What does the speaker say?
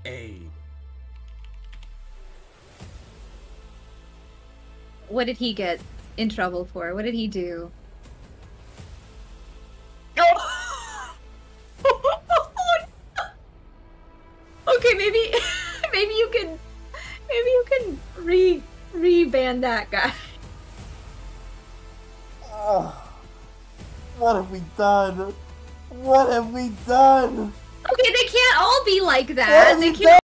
A. What did he get in trouble for? What did he do? Okay, maybe maybe you can re-ban that guy. What have we done? What have we done? Okay, they can't all be like that. They can't